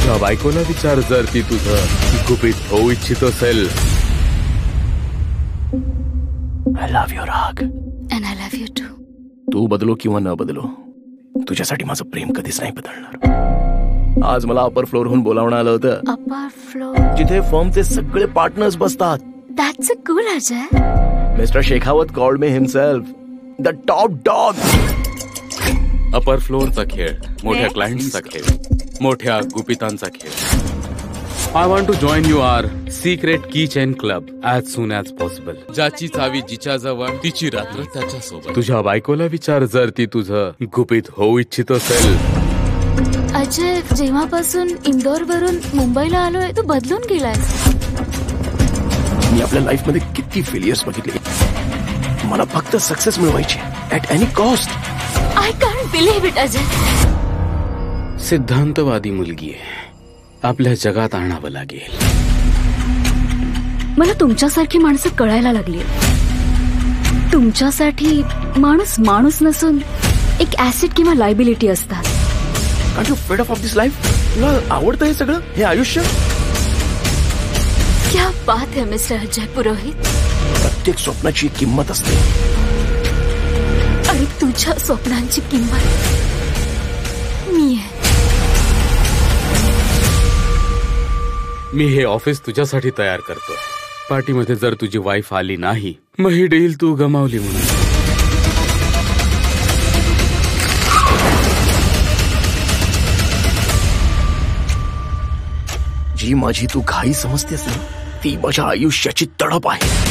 तुझ्या बायकोला विचार जर ती तुझं गुपित होऊ इच्छित असेल. आय लव्ह युअर राग. And I love you too. तू बदलो किंवा न बदलो, तुझ्यासाठी माझं प्रेम कधीच नाही बदलणार. आज मला अपर फ्लोअरहून बोलावणं आलं होतं. Upper floor? जिथे फर्मचे सगळे पार्टनर्स बसतात. That's a cool Ajay. Mister Shekhawat called me himself the top dog. Upper फ्लोअरचा खेळ, मोठ्या क्लायंट्सचा खेळ, मोठ्या गुपितांचा खेळ. I want to join your secret key chain club as soon as possible. ज्याची चावी जिच्या जवळ, तिची रात्र त्याच्या सोबत. तुझ्या बायकोला विचार जर ती तुझं गुपित होऊ इच्छित असेल. अजय, जेव्हापासून इंदोर वरून मुंबईला आलोय तू बदलून गेलायस. मी आपल्या लाईफ मध्ये किती फेलियर्स बघितले. मला फक्त सक्सेस मिळवायची at any cost. I can't believe it Ajay. सिद्धांतवादी मुलगी आहे, आपल्या जगात आणावं लागेल. मला तुमच्यासारखी माणसं कळायला लागली. तुमच्यासाठी माणूस माणूस नसून एक ऍसिड किंवा लायबिलिटी असतात. Are you fed of this life? तुला आवडतं हे सगळं, हे आयुष्य? क्या बात है मिस्टर अजय पुरोहित. प्रत्येक स्वप्नाची किंमत असते आणि तुझ्या स्वप्नांची किंमत मी आहे. मी हे ऑफिस तुझ्यासाठी तयार करतोय. पार्टीमध्ये जर तुझी वाईफ आली नाही, मग ही डील तू गमावली म्हणून. जी माझी तू घाई समजतेस ना, ती माझ्या आयुष्याची तडप आहे.